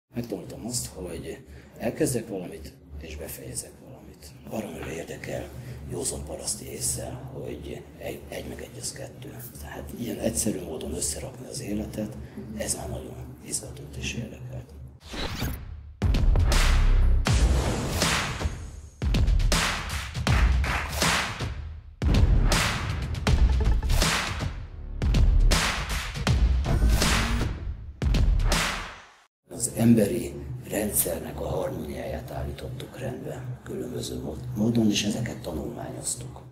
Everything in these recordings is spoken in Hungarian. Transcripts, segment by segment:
Megtanultam azt, hogy elkezdek valamit, és befejezek valamit. Baromira érdekel józan paraszti ésszel, hogy egy meg egy az kettő. Tehát ilyen egyszerű módon összerakni az életet, ez már nagyon izgatott és érdekelt. Az emberi rendszernek a harmóniáját állítottuk rendbe különböző módon, és ezeket tanulmányoztuk.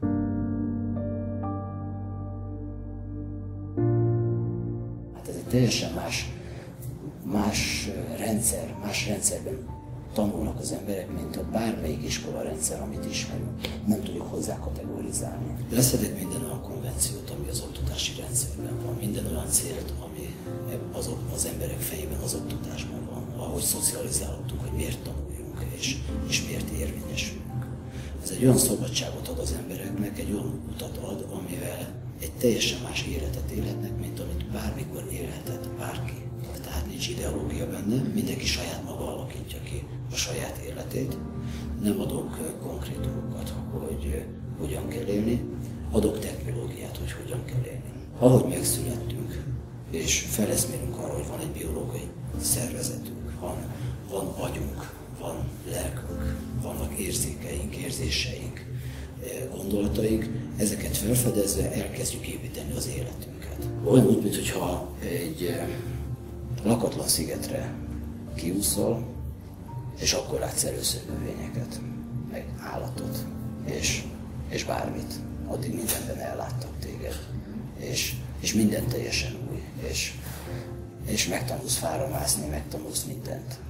Hát ez egy teljesen más rendszer, más rendszerben tanulnak az emberek, mint a bármelyik iskola rendszer, amit ismerünk. Nem tudjuk hozzá kategorizálni. Leszedek minden olyan konvenciót, ami az oktatási rendszerben van, minden olyan célt, ami az emberek fejében az oktatásban van, ahogy szocializálódtunk, hogy miért tanuljunk és miért érvényesülünk. Ez egy olyan szabadságot ad az embereknek, egy olyan utat ad, amivel egy teljesen más életet élhetnek, mint amit bármikor élhetett bárki. Tehát nincs ideológia benne, mindenki saját maga alakítja ki a saját életét. Nem adok konkrétumokat, hogy hogyan kell élni, adok technológiát, hogy hogyan kell élni. Ahogy megszülettünk, és feleszmélünk arra, hogy van egy biológiai szervezetünk, van agyunk, van lelkünk, vannak érzékeink, érzéseink, gondolataink, ezeket felfedezve elkezdjük építeni az életünket. Olyan úgy, mintha egy lakatlan szigetre kiúszol, és akkor látsz először növényeket, meg állatot, és bármit. Addig mindenben elláttak téged, és minden teljesen új, és megtanulsz fára mászni, megtanulsz mindent.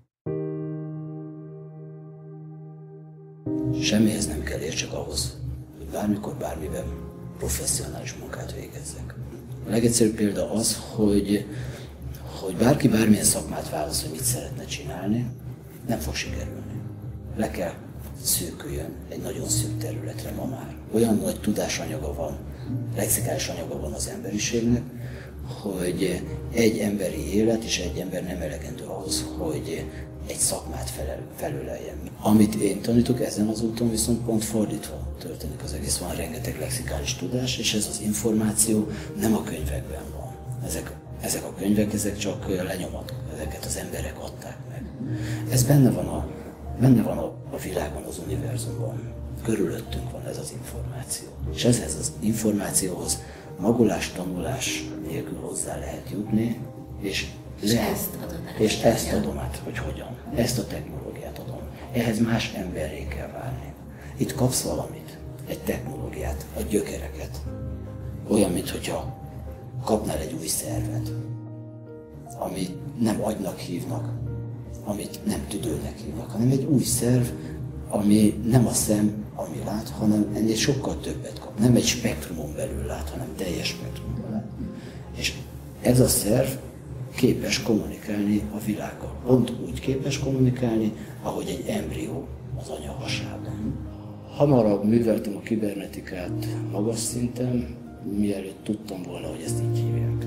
Semmihez nem kell ér, csak ahhoz, hogy bármikor, bármiben professzionális munkát végezzek. A legegyszerűbb példa az, hogy bárki bármilyen szakmát választ, hogy mit szeretne csinálni, nem fog sikerülni. Le kell szűküljön egy nagyon szűk területre ma már. Olyan nagy tudásanyaga van, lexikális anyaga van az emberiségnek, hogy egy emberi élet és egy ember nem elegendő ahhoz, hogy egy szakmát felöleljen. Amit én tanítok ezen az úton, viszont pont fordítva történik az egész. Van rengeteg lexikális tudás, és ez az információ nem a könyvekben van. Ezek a könyvek, ezek csak lenyomatok, ezeket az emberek adták meg. Ez benne van a világban, az univerzumban. Körülöttünk van ez az információ. És ehhez az információhoz magolás, tanulás nélkül hozzá lehet jutni, és ezt adom át, hogy hogyan. Ezt a technológiát adom. Ehhez más emberré kell válni. Itt kapsz valamit, egy technológiát, a gyökereket. Olyan, mintha kapnál egy új szervet, amit nem agynak hívnak, amit nem tüdőnek hívnak, hanem egy új szerv, ami nem a szem, ami lát, hanem ennél sokkal többet kap. Nem egy spektrumon belül lát, hanem teljes spektrumon lát. És ez a szerv képes kommunikálni a világgal. Pont úgy képes kommunikálni, ahogy egy embrió az anya hasában. Hamarabb műveltem a kibernetikát magas szinten, mielőtt tudtam volna, hogy ezt így hívják.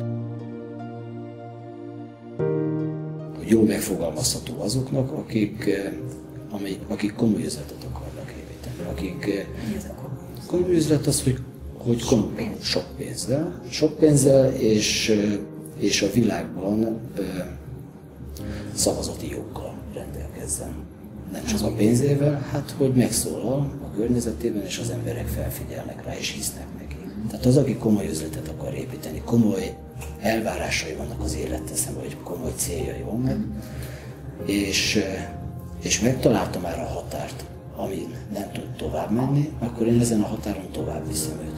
Jó megfogalmazható azoknak, akik komoly üzletet akarnak építeni. Komoly üzlet az, hogy sok pénzzel és a világban szavazati joggal rendelkezzen. Nem csak a pénzével, hát hogy megszólal a környezetében, és az emberek felfigyelnek rá, és hisznek neki. Tehát az, aki komoly üzletet akar építeni, komoly elvárásai vannak az élettel szemben, vagy komoly céljai vannak, és megtalálta már a határt, amin nem tud tovább menni, akkor én ezen a határon tovább viszem őt.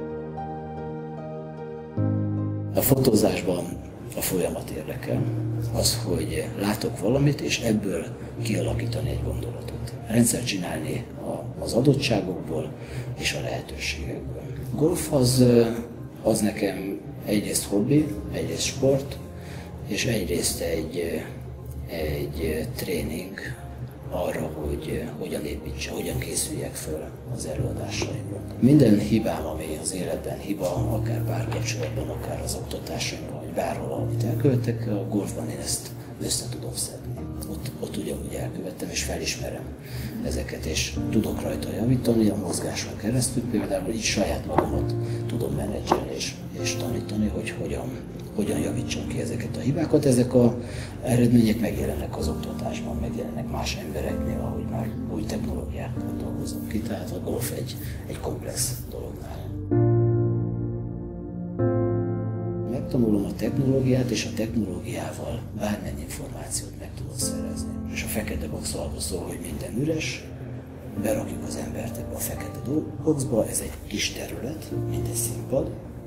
A fotózásban a folyamat érdekel, az, hogy látok valamit, és ebből kialakítani egy gondolatot. Rendszert csinálni az adottságokból és a lehetőségekből. A golf az nekem egyrészt hobbi, egyrészt sport, és egyrészt egy tréning arra, hogy hogyan építse, hogyan készüljek föl az előadásaimra. Minden hibám, ami az életben hiba, akár párkapcsolatban, akár az oktatásomban, vagy bárhol, amit elkövetek, a golfban én ezt össze tudom szedni. Ott ugyanúgy elkövettem, és felismerem ezeket, és tudok rajta javítani a mozgáson keresztül, például így saját magamat tudom menedzselni és tanítani, hogy hogyan javítsam ki ezeket a hibákat. Ezek az eredmények megjelennek az oktatásban, megjelennek más embereknél, ahogy már új technológiákat dolgozom ki, tehát a golf egy komplex dolog nálam. Megtanulom a technológiát, és a technológiával bármennyi információt meg tudok szerezni. És a fekete box arról szól, hogy minden üres, berakjuk az embert ebbe a fekete boxba, ez egy kis terület, mint egy színpad,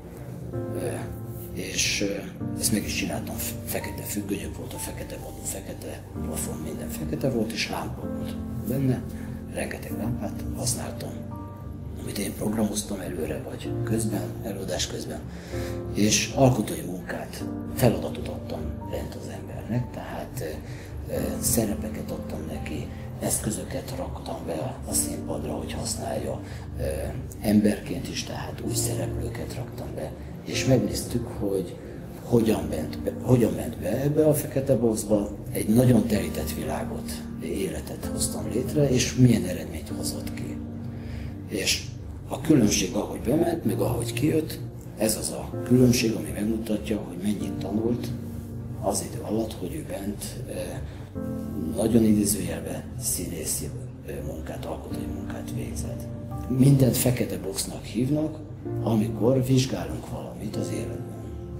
és ezt meg is csináltam, fekete függönyök volt, a fekete padló, fekete plafon, minden fekete volt, és lámpa volt benne, rengeteg lámpát használtam, amit én programoztam előre, vagy közben, előadás közben, és alkotói munkát, feladatot adtam rend az embernek, tehát szerepeket adtam neki, eszközöket raktam be a színpadra, hogy használja emberként is, tehát új szereplőket raktam be, és megnéztük, hogy hogyan ment be ebbe a fekete boxba, egy nagyon terített világot, életet hoztam létre, és milyen eredményt hozott ki. És a különbség, ahogy bement, meg ahogy kijött, ez az a különbség, ami megmutatja, hogy mennyit tanult az idő alatt, hogy ő bent nagyon idézőjelben színészi munkát, alkotói munkát végzett. Mindent fekete boxnak hívnak, amikor vizsgálunk valamit az életben,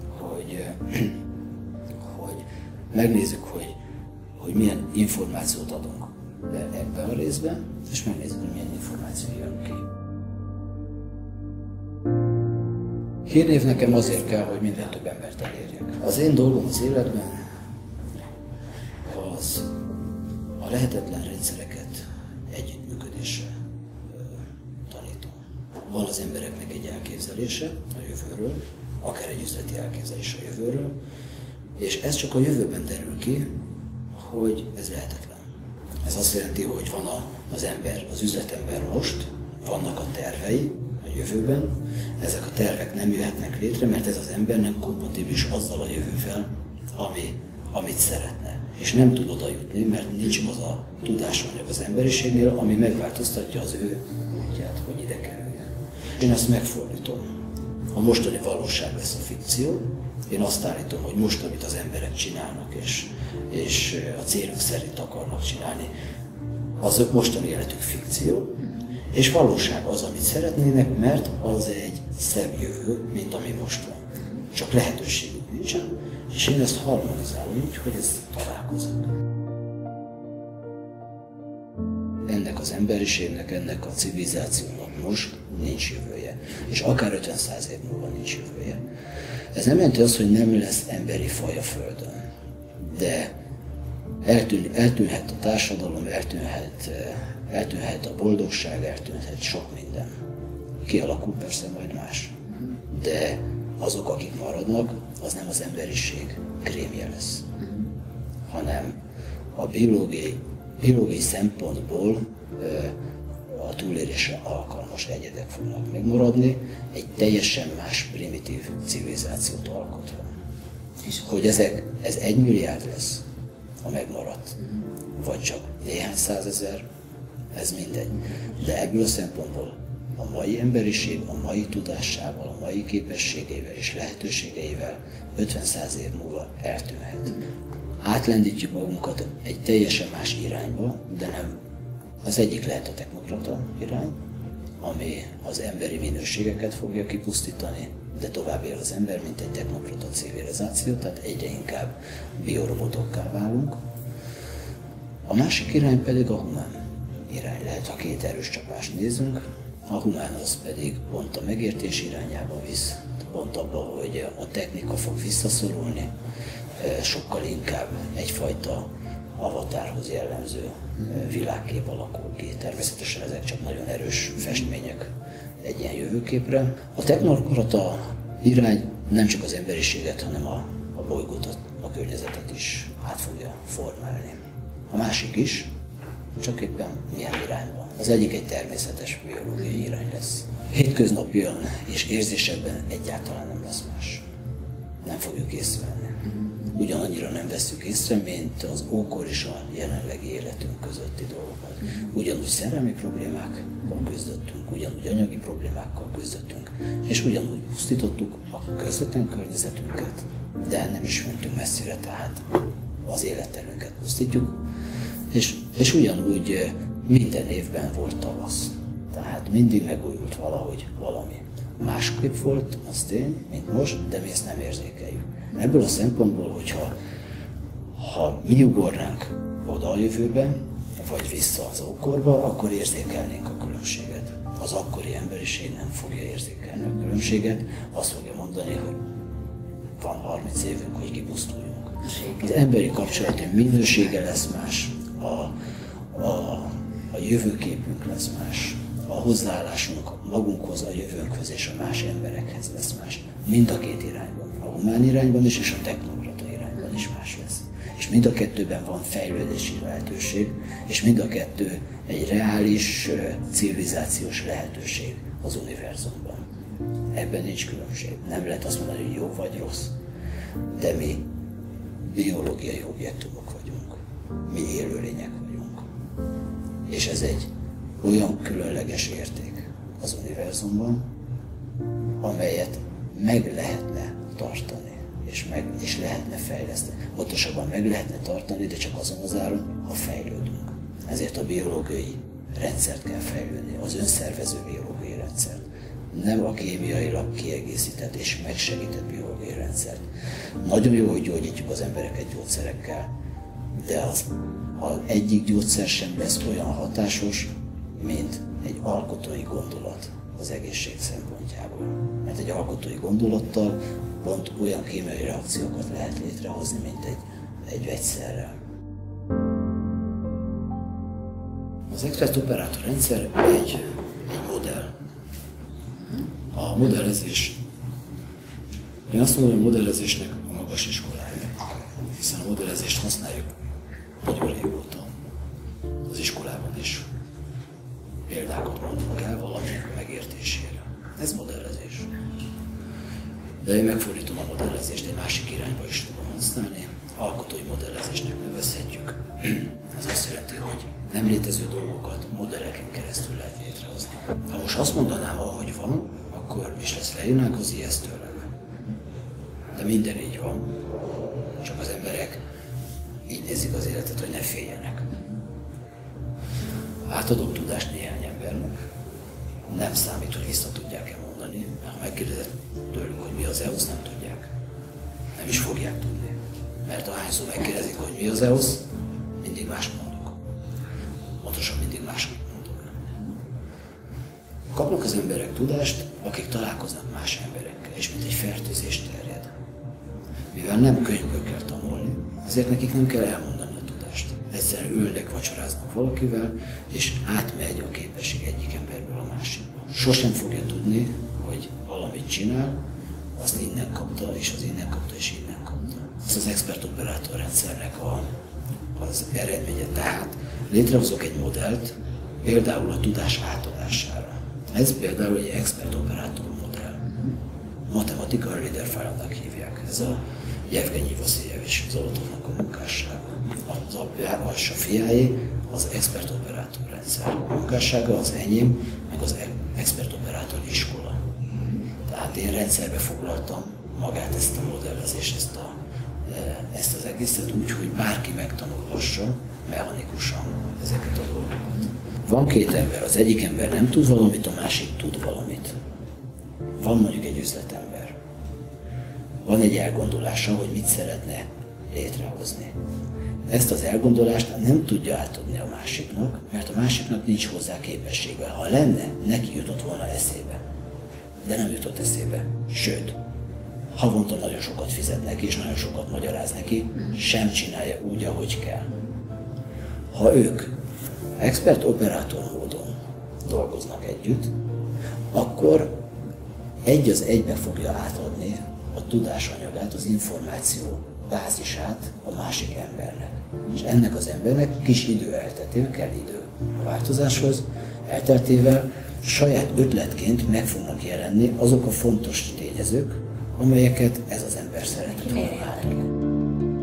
hogy megnézzük, hogy milyen információt adunk be ebbe a részbe, és megnézzük, hogy milyen információ jön ki. Hírnév nekem azért kell, hogy minden több embert elérjek. Az én dolgom az életben az a lehetetlen rendszereket együttműködésre tanítom. Van az embereknek egy elképzelése a jövőről, akár egy üzleti elképzelés a jövőről, és ez csak a jövőben derül ki, hogy ez lehetetlen. Ez azt jelenti, hogy van az ember, az üzletember most, vannak a tervei a jövőben, ezek a tervek nem jöhetnek létre, mert ez az ember nem kompatibilis azzal a jövővel, amit szeretne. És nem tud oda jutni, mert nincs az a tudásanyag az emberiségnél, ami megváltoztatja az ő útját, hogy ide kerüljön. Én ezt megfordítom. A mostani valóság lesz a fikció. Én azt állítom, hogy most, amit az emberek csinálnak, és a céluk szerint akarnak csinálni, az ők mostani életük fikció, és valóság az, amit szeretnének, mert az egy szebb jövő, mint ami most van. Csak lehetőségük nincsen, és én ezt harmonizálom úgy, hogy ez találkozik. Ennek az emberiségnek, ennek a civilizációnak most nincs jövője, és akár 50-100 év múlva nincs jövője. Ez nem jelenti azt, hogy nem lesz emberi faj a Földön, de eltűnhet a társadalom, eltűnhet a boldogság, eltűnhet sok minden. Kialakul persze majd más, de azok, akik maradnak, az nem az emberiség krémje lesz, hanem a biológiai szempontból a túlélésre alkalmas egyedek fognak megmaradni, egy teljesen más primitív civilizációt alkotva. És hogy ez 1 milliárd lesz, ha megmaradt, vagy csak néhány százezer, ez mindegy. De ebből a szempontból a mai emberiség a mai tudásával, a mai képességeivel és lehetőségeivel 50-100 év múlva eltűnhet. Átlendítjük magunkat egy teljesen más irányba, de nem. Az egyik lehet a technokrata irány, ami az emberi minőségeket fogja kipusztítani, de tovább él az ember, mint egy technokrata civilizáció, tehát egyre inkább biorobotokká válunk. A másik irány pedig a humán irány lehet, ha két erős csapást nézünk. A humán az pedig pont a megértés irányába visz, pont abba, hogy a technika fog visszaszorulni, sokkal inkább egyfajta avatárhoz jellemző világkép alakul ki. Természetesen ezek csak nagyon erős festmények egy ilyen jövőképre. A technokrata irány nem csak az emberiséget, hanem a bolygót, a környezetet is át fogja formálni. A másik is, csak éppen milyen irányban. Az egyik egy természetes biológiai irány lesz. Hétköznapian és érzésekben egyáltalán nem lesz más. Nem fogjuk észrevenni. ugyanannyira nem vesszük észre, mint az ókor és a jelenlegi életünk közötti dolgokat. Ugyanúgy szerelmi problémákkal küzdöttünk, ugyanúgy anyagi problémákkal küzdöttünk, és ugyanúgy pusztítottuk a közvetlen környezetünket, de nem is mentünk messzire, tehát az életterünket pusztítjuk, és ugyanúgy minden évben volt tavasz. Tehát mindig megújult valahogy valami. Másképp volt, az tény, mint most, de mi ezt nem érzékeljük. Ebből a szempontból, hogyha mi ugornánk oda a jövőben, vagy vissza az ókorba, akkor érzékelnénk a különbséget. Az akkori emberiség nem fogja érzékelni a különbséget, azt fogja mondani, hogy van 30 évünk, hogy kipusztuljunk. Az emberi kapcsolatunk minősége lesz más, a jövőképünk lesz más, a hozzáállásunk magunkhoz, a jövőnkhöz és a más emberekhez lesz más. Mind a két irányban, a humán irányban is és a technokrata irányban is más lesz. És mind a kettőben van fejlődési lehetőség, és mind a kettő egy reális civilizációs lehetőség az univerzumban. Ebben nincs különbség. Nem lehet azt mondani, hogy jó vagy rossz, de mi biológiai objektumok vagyunk. Mi élőlények vagyunk. És ez egy olyan különleges érték az univerzumban, amelyet meg lehetne tartani, és lehetne fejleszteni. Pontosabban meg lehetne tartani, de csak azon az áron, ha fejlődünk. Ezért a biológiai rendszert kell fejlődni, az önszervező biológiai rendszert. Nem a kémiailag kiegészített és megsegített biológiai rendszert. Nagyon jó, hogy gyógyítjuk az embereket gyógyszerekkel, de az egyik gyógyszer sem lesz olyan hatásos, mint egy alkotói gondolat az egészség szempontjából. Mert egy alkotói gondolattal pont olyan kémiai reakciókat lehet létrehozni, mint egy vegyszerrel. Az expert operátor rendszer egy modell. A modellezés, én azt mondom, hogy a modellezésnek a magas iskolája, hiszen a modellezést használjuk nagyon régóta, az iskolában is. Példákat mondunk el valami megértésére. Ez modellezés. De én megfordítom a modellezést, egy másik irányba is tudom használni. Alkotói modellezésnek nevezhetjük. Ez azt jelenti, hogy nem létező dolgokat modelleken keresztül lehet létrehozni. Ha most azt mondanám, ahogy van, akkor is lesz leírnánk az ijesztőleg. De minden így van. Csak az emberek így nézik az életet, hogy ne féljenek. Átadok tudást néhány embernek. Nem számít, hogy vissza tudják-e mondani, mert ha megkérdezed tőlük, hogy mi az EOS, nem tudják. Nem is fogják tudni. Mert ahányszor megkérdezik, hogy mi az EOS, mindig más mondok. Pontosan mindig más mondok. Kapnak az emberek tudást, akik találkoznak más emberekkel, és mint egy fertőzés terjed. Mivel nem könyvből kell tanulni, ezért nekik nem kell elmondani a tudást. Egyszerűen ülnek, vacsoráznak valakivel, és átmegy a képesség egyik emberből a másikba. Sosem fogja tudni, hogy valamit csinál, azt innen kapta, és az innen kapta, és innen kapta. Ez az expert operátor rendszernek az eredménye. Tehát létrehozok egy modellt, például a tudás átadására. Ez például egy expert operátor modell. Matematikai Reader-file-nak hívják. Ez a Jevgenyi Vasziljevics Zolotovnak a munkássága. Az apja, a fiáé az expert operátor rendszer. A munkássága az enyém, meg az expert operátor iskola. Tehát én rendszerbe foglaltam magát ezt a modellezést, ezt az egészet úgy, hogy bárki megtanulhassa mechanikusan ezeket a dolgokat. Van két ember, az egyik ember nem tud valamit, a másik tud valamit. Van mondjuk egy üzletember. Van egy elgondolása, hogy mit szeretne létrehozni. Ezt az elgondolást nem tudja átadni a másiknak, mert a másiknak nincs hozzá képessége. Ha lenne, neki jutott volna eszébe. De nem jutott eszébe. Sőt, havonta nagyon sokat fizet neki, és nagyon sokat magyaráz neki, sem csinálja úgy, ahogy kell. Ha ők expert-operátor módon dolgoznak együtt, akkor egy az egybe fogja átadni a tudásanyagát, az információ bázisát a másik embernek. És ennek az embernek kis idő elteltével, kell idő a változáshoz, elteltével saját ötletként meg fognak jelenni azok a fontos tényezők, amelyeket ez az ember szeretett volna látni.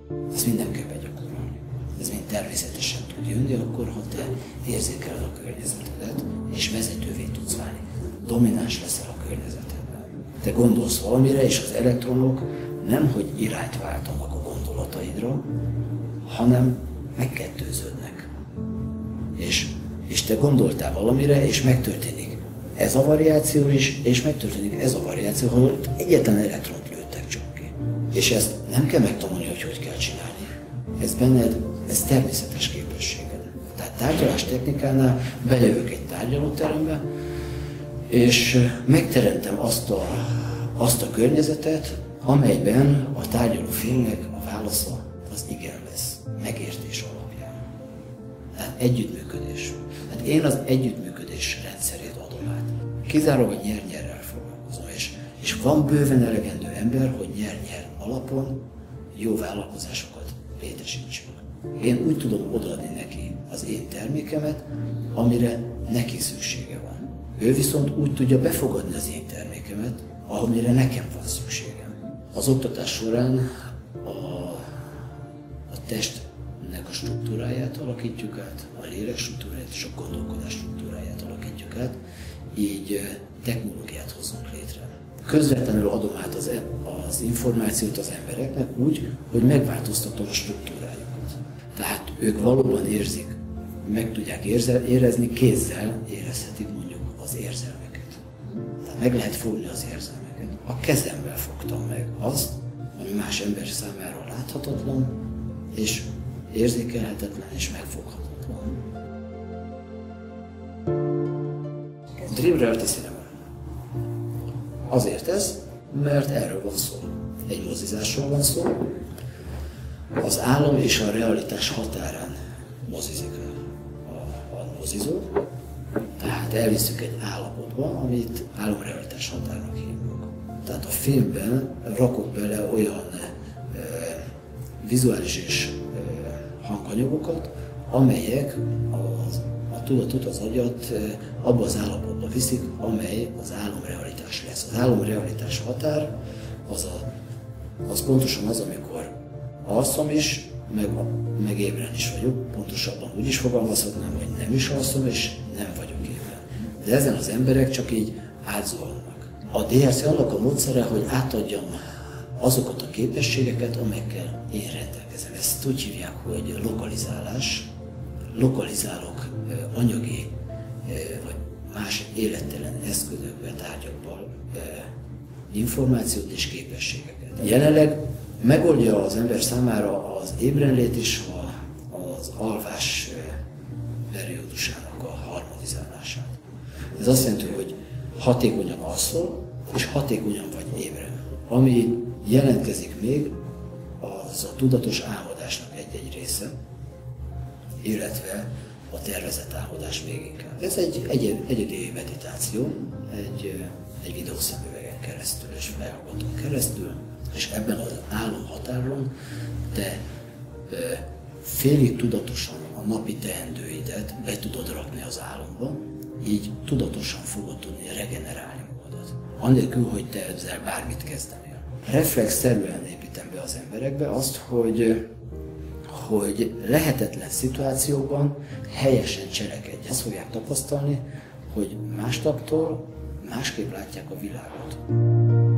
Ezt mind nem kell begyakorolni. Ez mind természetesen tud jönni, akkor, ha te érzékeled a környezetedet, és vezetővé tudsz válni. Domináns leszel a környezetedben. Te gondolsz valamire, és az elektronok nem, hogy irányt váltanak a gondolataidra, hanem megkettőződnek. És te gondoltál valamire, és megtörténik ez a variáció is, és megtörténik ez a variáció, ahol egyetlen elektront lőttek csak ki. És ezt nem kell megtanulni, hogy kell csinálni. Ez benned, ez természetes képességed. Tehát tárgyalás technikánál belejövök egy tárgyalóterembe, és megteremtem azt a környezetet, amelyben a tárgyaló félnek a válasza az igen lesz, megértés alapján. Tehát együttműködés. Hát én az együttműködés rendszerét adom át. Kizárólag a nyer-nyerrel foglalkozom, és van bőven elegendő ember, hogy nyer-nyer alapon jó vállalkozásokat létesítsünk. Én úgy tudom odaadni neki az én termékemet, amire neki szüksége van. Ő viszont úgy tudja befogadni az én termékemet, amire nekem van szükségem. Az oktatás során a testnek a struktúráját alakítjuk át, a lélek struktúráját és a gondolkodás struktúráját alakítjuk át, így technológiát hozunk létre. Közvetlenül adom át az információt az embereknek úgy, hogy megváltoztatom a struktúrájukat. Tehát ők valóban érzik, meg tudják érezni, kézzel érezhetik mondjuk az érzelmeket. Tehát meg lehet fogni az érzelmeket. A kezemmel fogtam meg azt, ami más ember számára láthatatlan, és érzékelhetetlen és megfoghatatlan. Dream Reality Cinema. Azért ez, mert erről van szó. Egy mozizásról van szó. Az álom és a realitás határán mozizik a mozizó. Tehát elviszük egy állapotba, amit álomrealitás határnak hívunk. Tehát a filmben rakok bele olyan vizuális és hanganyagokat, amelyek a tudatot, az agyat abba az állapotba viszik, amely az álomrealitás lesz. Az álomrealitás határ az pontosan az, amikor alszom is, meg ébren is vagyok. Pontosabban úgy is fogalmazhatnám, hogy nem is alszom, és nem vagyok ébren. De ezen az emberek csak így átzuhannak. A DRC annak a módszere, hogy átadjam azokat a képességeket, amelyekkel én rendelkezem. Ezt úgy hívják, hogy lokalizálás. Lokalizálok anyagi vagy más élettelen eszközökben, tárgyakban információt és képességeket. Jelenleg megoldja az ember számára az ébrenlét és az alvás periódusának a harmonizálását. Ez azt jelenti, hogy hatékonyan alszol, és hatékonyan vagy ébren. Ami jelentkezik még, az a tudatos álmodásnak egy-egy része, illetve a tervezett álmodás még inkább. Ez egy egyedi meditáció, egy videószemüvegen keresztül és felhallgatón keresztül, és ebben az álomhatáron te félig tudatosan a napi teendőidet be tudod rakni az álomba, így tudatosan fogod tudni regenerálni magadat. Annélkül, hogy te ezzel bármit kezdenél. Reflexzerűen építem be az emberekbe azt, hogy lehetetlen szituációban helyesen cselekedj. Ezt fogják tapasztalni, hogy másnaptól másképp látják a világot.